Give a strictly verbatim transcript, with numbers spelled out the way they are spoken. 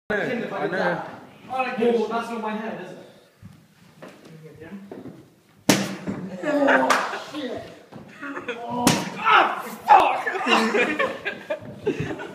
I know. I know. Oh, that's on my head, isn't it? Oh, shit! Oh, ah, fuck!